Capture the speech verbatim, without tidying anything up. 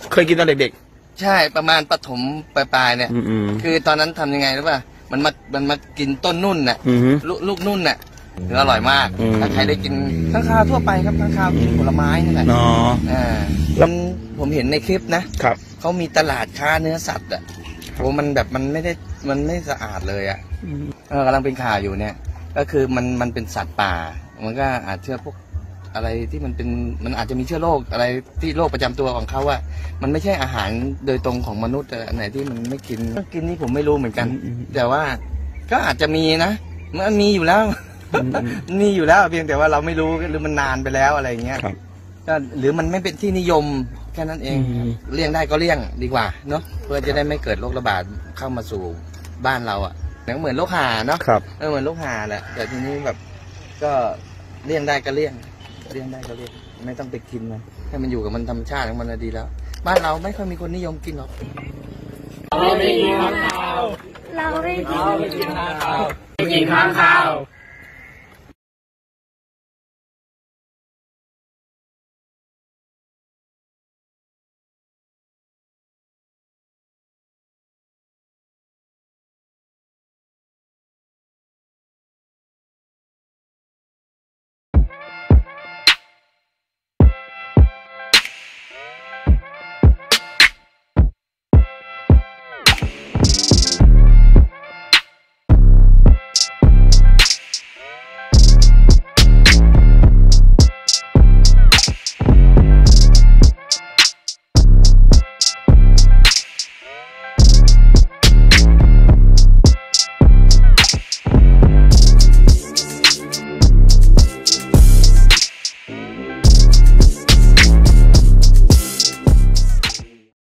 เคยกินตอนเด็กๆใช่ประมาณปฐมปลายๆเนี่ยคือตอนนั้นทำยังไงรู้ป่ะมันมามันมากินต้นนุ่นน่ะลูกลูกนุ่นน่ะคืออร่อยมากถ้าใครได้กินข้างคาวทั่วไปครับข้างคาวกินผลไม้นี่แหละอ๋ออ่าแล้วผมเห็นในคลิปนะครับเขามีตลาดค้าเนื้อสัตว์อ่ะโอ้มันแบบมันไม่ได้มันไม่สะอาดเลยอ่ะเออกำลังเป็นข่าวอยู่เนี่ยก็คือมันมันเป็นสัตว์ป่ามันก็อาจเชื้อพวกอะไรที่มันเป็นมันอาจจะมีเชื้อโรคอะไรที่โรคประจำตัวของเขาว่ามันไม่ใช่อาหารโดยตรงของมนุษย์อันไหนที่มันไม่กินกินนี่ผมไม่รู้เหมือนกันแต่ว่าก็อาจจะมีนะมันมีอยู่แล้วมีอยู่แล้วเพียงแต่ว่าเราไม่รู้หรือมันนานไปแล้วอะไรเงี้ยก็หรือมันไม่เป็นที่นิยมแค่นั้นเองเลี่ยงได้ก็เลี่ยงดีกว่าเนาะเพื่อจะได้ไม่เกิดโรคระบาดเข้ามาสู่บ้านเราอ่ะเหมือนโรคห่าเนาะเออเหมือนโรคห่าแหละแต่ทีนี้แบบก็เลี่ยงได้ก็เลี่ยงเลี่ยงได้ก็เลี่ยงไม่ต้องไปกินมันให้มันอยู่กับมันธรรมชาติของมันดีแล้วบ้านเราไม่ค่อยมีคนนิยมกินหรอกเราไม่กินข้าวเราไม่กินข้าวไม่กินข้าว